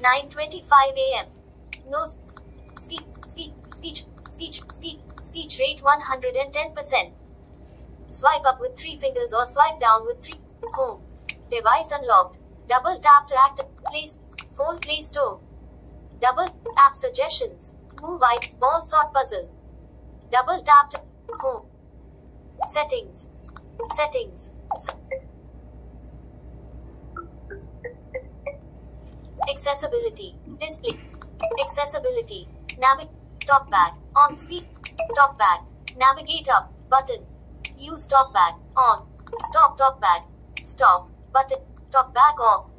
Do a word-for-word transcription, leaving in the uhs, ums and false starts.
nine twenty-five a m No. Speak, speak, speech, speech, speak, speech rate one hundred ten percent. Swipe up with three fingers or swipe down with three. Home. Device unlocked. Double tap to activate. Place. Phone Play Store. Double app suggestions. Move I. Ball sort puzzle. Double tap to home. Settings. Settings. Accessibility. Display. Accessibility. Navigate. Talkback. On speak. Talkback. Navigate up. Button. Use talkback. On. Stop talkback. Stop. Button. Talkback off.